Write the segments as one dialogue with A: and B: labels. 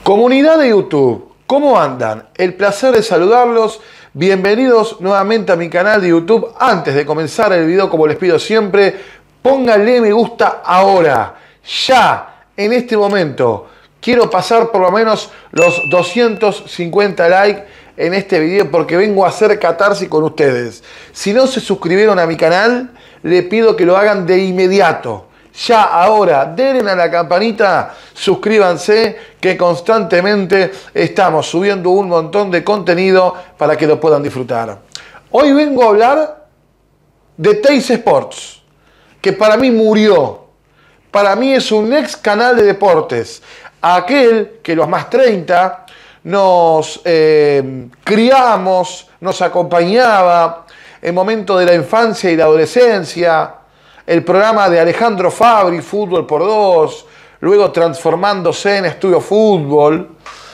A: Comunidad de YouTube, ¿cómo andan? El placer de saludarlos. Bienvenidos nuevamente a mi canal de YouTube. Antes de comenzar el video, como les pido siempre, pónganle me gusta ahora, ya, en este momento. Quiero pasar por lo menos los 250 likes en este video porque vengo a hacer catarsis con ustedes. Si no se suscribieron a mi canal, les pido que lo hagan de inmediato. Ya, ahora, denle a la campanita, suscríbanse, que constantemente estamos subiendo un montón de contenido para que lo puedan disfrutar. Hoy vengo a hablar de Teis Sports, que para mí murió. Para mí es un ex canal de deportes. Aquel que los más 30 nos criamos, nos acompañaba en momentos de la infancia y la adolescencia. El programa de Alejandro Fabri, Fútbol por Dos, luego transformándose en Estudio Fútbol,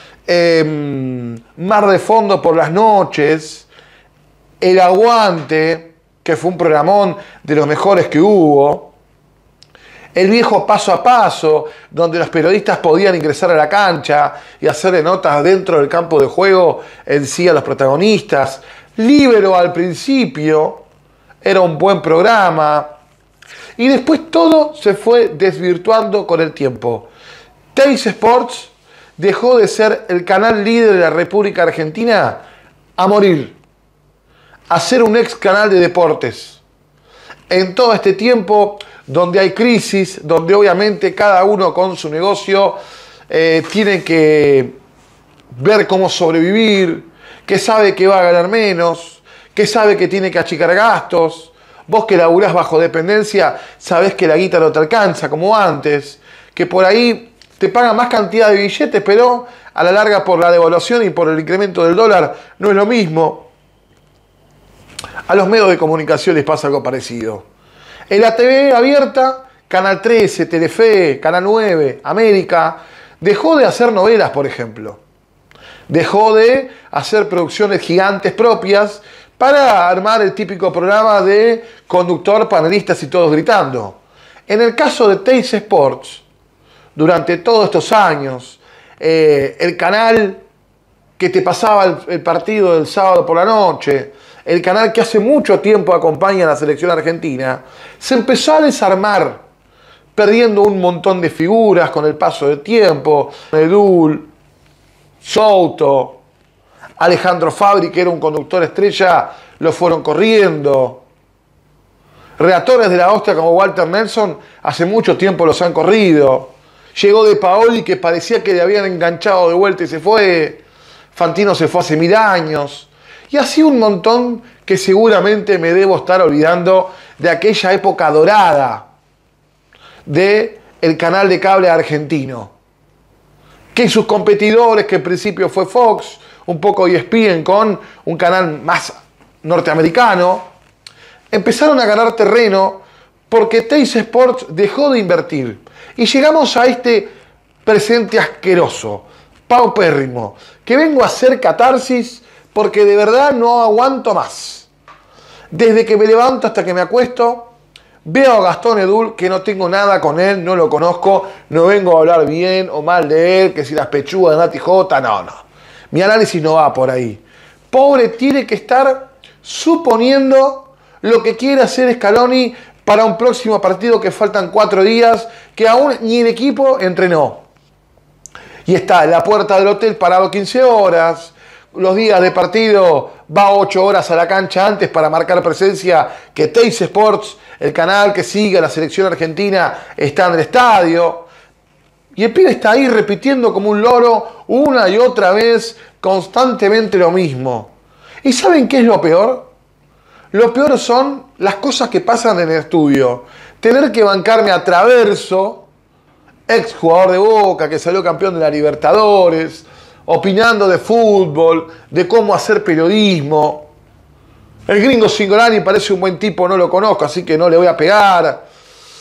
A: Mar de Fondo por las noches, El Aguante, que fue un programón de los mejores que hubo, El Viejo Paso a Paso, donde los periodistas podían ingresar a la cancha y hacerle notas dentro del campo de juego en sí a los protagonistas, Líbero al principio, era un buen programa. Y después todo se fue desvirtuando con el tiempo. Teis Sports dejó de ser el canal líder de la República Argentina a morir, a ser un ex canal de deportes. En todo este tiempo donde hay crisis, donde obviamente cada uno con su negocio tiene que ver cómo sobrevivir, que sabe que va a ganar menos, que sabe que tiene que achicar gastos. Vos que laburás bajo dependencia, sabés que la guita no te alcanza como antes, que por ahí te pagan más cantidad de billetes, pero a la larga por la devaluación y por el incremento del dólar no es lo mismo. A los medios de comunicación les pasa algo parecido. En la TV abierta, Canal 13, Telefe, Canal 9, América, dejó de hacer novelas, por ejemplo. Dejó de hacer producciones gigantes propias para armar el típico programa de conductor, panelistas y todos gritando. En el caso de Teis Sports, durante todos estos años, el canal que te pasaba el partido del sábado por la noche, el canal que hace mucho tiempo acompaña a la selección argentina, se empezó a desarmar, perdiendo un montón de figuras con el paso del tiempo. Edul, Souto, Alejandro Fabri, que era un conductor estrella, lo fueron corriendo. Relatores de la hostia como Walter Nelson hace mucho tiempo los han corrido. Llegó De Paoli, que parecía que le habían enganchado de vuelta y se fue. Fantino se fue hace 1000 años. Y así un montón que seguramente me debo estar olvidando de aquella época dorada del canal de cable argentino. Que sus competidores, que en principio fue Fox, un poco ESPN con un canal más norteamericano, empezaron a ganar terreno porque Teis Sports dejó de invertir. Y llegamos a este presente asqueroso, paupérrimo, que vengo a hacer catarsis porque de verdad no aguanto más. Desde que me levanto hasta que me acuesto, veo a Gastón Edul, que no tengo nada con él, no lo conozco, no vengo a hablar bien o mal de él, que si las pechugas de Nati J, no. Mi análisis no va por ahí. Pobre, tiene que estar suponiendo lo que quiere hacer Scaloni para un próximo partido que faltan 4 días, que aún ni el equipo entrenó. Y está en la puerta del hotel parado 15 horas, los días de partido va 8 horas a la cancha antes para marcar presencia, que Teis Sports, el canal que sigue a la selección argentina, está en el estadio. Y el pibe está ahí repitiendo como un loro una y otra vez, constantemente lo mismo. ¿Y saben qué es lo peor? Lo peor son las cosas que pasan en el estudio. Tener que bancarme a Traverso, ex jugador de Boca, que salió campeón de la Libertadores, opinando de fútbol, de cómo hacer periodismo. El gringo Cingolani parece un buen tipo, no lo conozco, así que no le voy a pegar.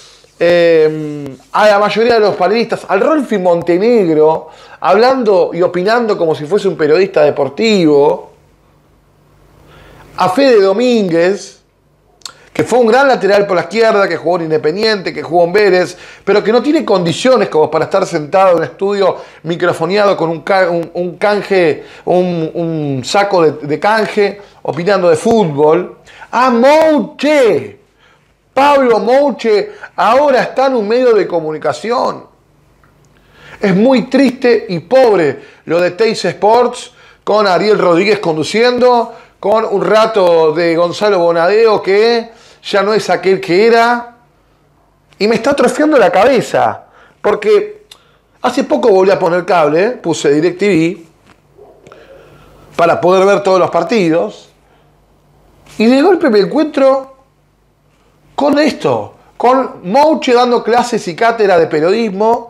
A: A la mayoría de los panelistas, al Rolfi Montenegro, hablando y opinando como si fuese un periodista deportivo, a Fede Domínguez, que fue un gran lateral por la izquierda, que jugó en Independiente, que jugó en Vélez, pero que no tiene condiciones como para estar sentado en un estudio microfoneado con un canje, un saco de canje, opinando de fútbol. ¡A Mouche! Pablo Mouche ahora está en un medio de comunicación. Es muy triste y pobre lo de Teis Sports, con Ariel Rodríguez conduciendo, con un rato de Gonzalo Bonadeo que ya no es aquel que era. Y me está atrofiando la cabeza, porque hace poco volví a poner cable, puse DirecTV para poder ver todos los partidos, y de golpe me encuentro con esto, con Mouche dando clases y cátedra de periodismo,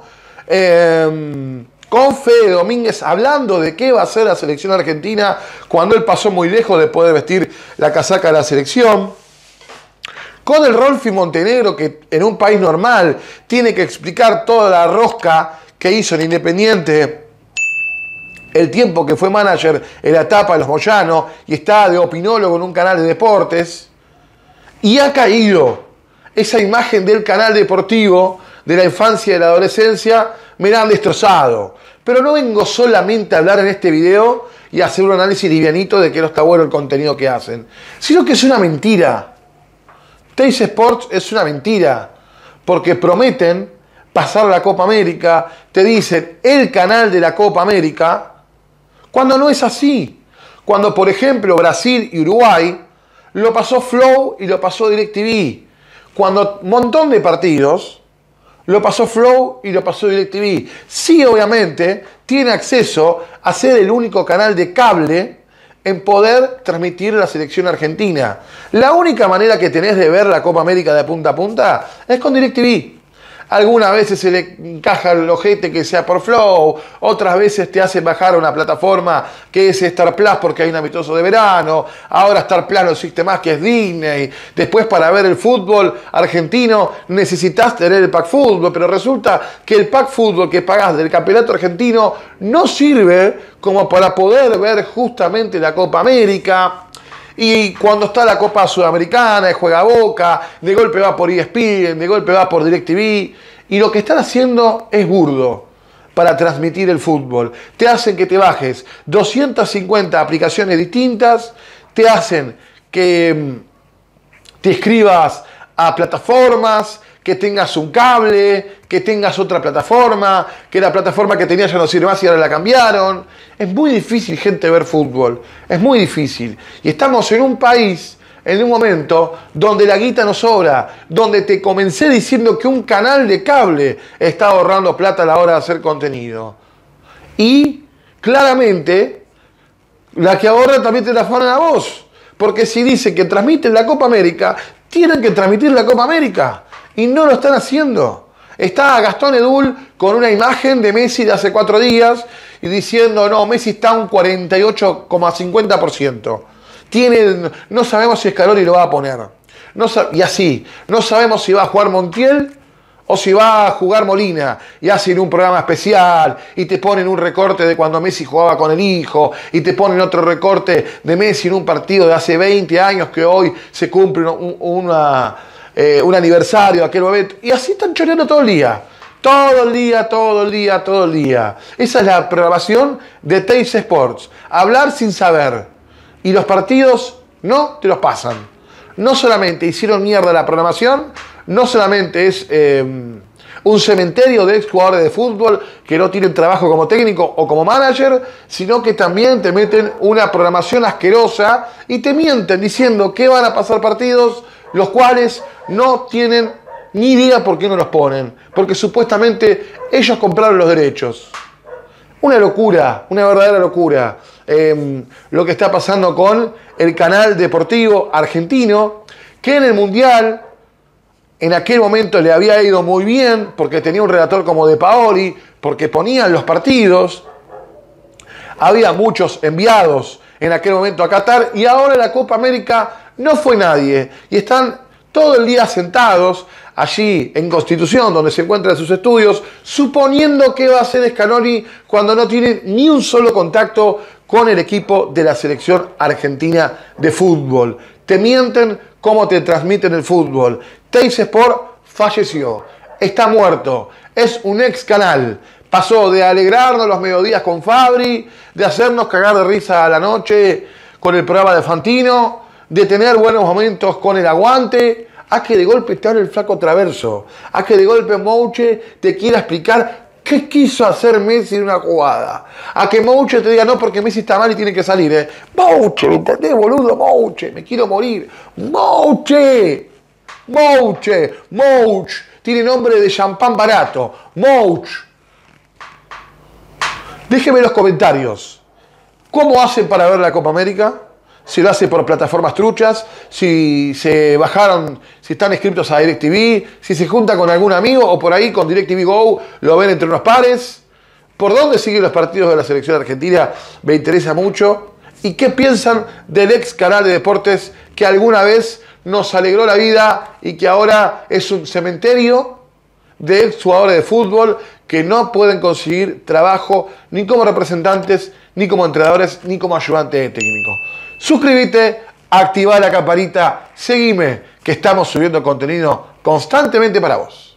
A: con Fede Domínguez hablando de qué va a hacer la selección argentina cuando él pasó muy lejos de poder vestir la casaca de la selección, con el Rolfi Montenegro, que en un país normal tiene que explicar toda la rosca que hizo en Independiente el tiempo que fue manager en la etapa de los Moyano y está de opinólogo en un canal de deportes, y ha caído esa imagen del canal deportivo de la infancia y de la adolescencia. Me la han destrozado. Pero no vengo solamente a hablar en este video y a hacer un análisis livianito de que no está bueno el contenido que hacen, sino que es una mentira. Teis Sports es una mentira, porque prometen pasar la Copa América, te dicen el canal de la Copa América, cuando no es así. Cuando, por ejemplo, Brasil y Uruguay lo pasó Flow y lo pasó DirecTV. Cuando un montón de partidos lo pasó Flow y lo pasó DirecTV. Sí, obviamente, tiene acceso a ser el único canal de cable en poder transmitir la selección argentina. La única manera que tenés de ver la Copa América de punta a punta es con DirecTV. Algunas veces se le encaja el ojete que sea por Flow, otras veces te hacen bajar a una plataforma que es Star Plus porque hay un amistoso de verano, ahora Star Plus no existe más, que es Disney. Después, para ver el fútbol argentino necesitas tener el Pack Fútbol, pero resulta que el Pack Fútbol que pagás del campeonato argentino no sirve como para poder ver justamente la Copa América. Y cuando está la Copa Sudamericana, juega Boca, de golpe va por ESPN, de golpe va por DirecTV. Y lo que están haciendo es burdo para transmitir el fútbol. Te hacen que te bajes 250 aplicaciones distintas, te hacen que te escribas a plataformas, que tengas un cable, que tengas otra plataforma, que la plataforma que tenías ya no sirve más y ahora la cambiaron. Es muy difícil, gente, ver fútbol. Es muy difícil. Y estamos en un país, en un momento, donde la guita no sobra, donde te comencé diciendo que un canal de cable está ahorrando plata a la hora de hacer contenido. Y, claramente, la que ahorra también te la afanan a vos. Porque si dicen que transmiten la Copa América, tienen que transmitir la Copa América. Y no lo están haciendo. Está Gastón Edul con una imagen de Messi de hace 4 días y diciendo, no, Messi está a un 48,50%. No sabemos si Scaloni lo va a poner. Y así, no sabemos si va a jugar Montiel o si va a jugar Molina. Y hacen un programa especial y te ponen un recorte de cuando Messi jugaba con el hijo y te ponen otro recorte de Messi en un partido de hace 20 años que hoy se cumple un aniversario de aquel momento. Y así están choreando todo el día. Todo el día, todo el día, todo el día. Esa es la programación de Teis Sports. Hablar sin saber. Y los partidos no te los pasan. No solamente hicieron mierda la programación, no solamente es un cementerio de exjugadores de fútbol que no tienen trabajo como técnico o como manager, sino que también te meten una programación asquerosa y te mienten diciendo que van a pasar partidos los cuales no tienen ni idea por qué no los ponen, porque supuestamente ellos compraron los derechos. Una locura, una verdadera locura. Lo que está pasando con el canal deportivo argentino, que en el Mundial, en aquel momento le había ido muy bien, porque tenía un relator como De Paoli, porque ponían los partidos, había muchos enviados en aquel momento a Qatar, y ahora en la Copa América no fue nadie, y están todo el día sentados allí en Constitución, donde se encuentran sus estudios, suponiendo que va a hacer Scaloni cuando no tiene ni un solo contacto con el equipo de la selección argentina de fútbol. te mienten como te transmiten el fútbol. Teis Sport falleció, está muerto, es un ex canal. Pasó de alegrarnos los mediodías con Fabri, de hacernos cagar de risa a la noche con el programa de Fantino, de tener buenos momentos con el aguante, a que de golpe te hable el flaco Traverso, a que de golpe Mouche te quiera explicar qué quiso hacer Messi en una jugada, a que Mouche te diga no porque Messi está mal y tiene que salir. Mouche, ¿me entendés, boludo? Mouche, me quiero morir. Mouche, Mouche, Mouche, tiene nombre de champán barato. Mouche. Déjeme en los comentarios, ¿cómo hacen para ver la Copa América? Si lo hace por plataformas truchas, si se bajaron, si están inscritos a DirecTV, si se junta con algún amigo o por ahí con DirecTV Go lo ven entre unos pares. ¿Por dónde siguen los partidos de la selección argentina? Me interesa mucho. ¿Y qué piensan del ex canal de deportes que alguna vez nos alegró la vida y que ahora es un cementerio de ex jugadores de fútbol que no pueden conseguir trabajo ni como representantes, ni como entrenadores, ni como ayudantes de técnico? Suscríbete, activa la campanita, seguime, que estamos subiendo contenido constantemente para vos.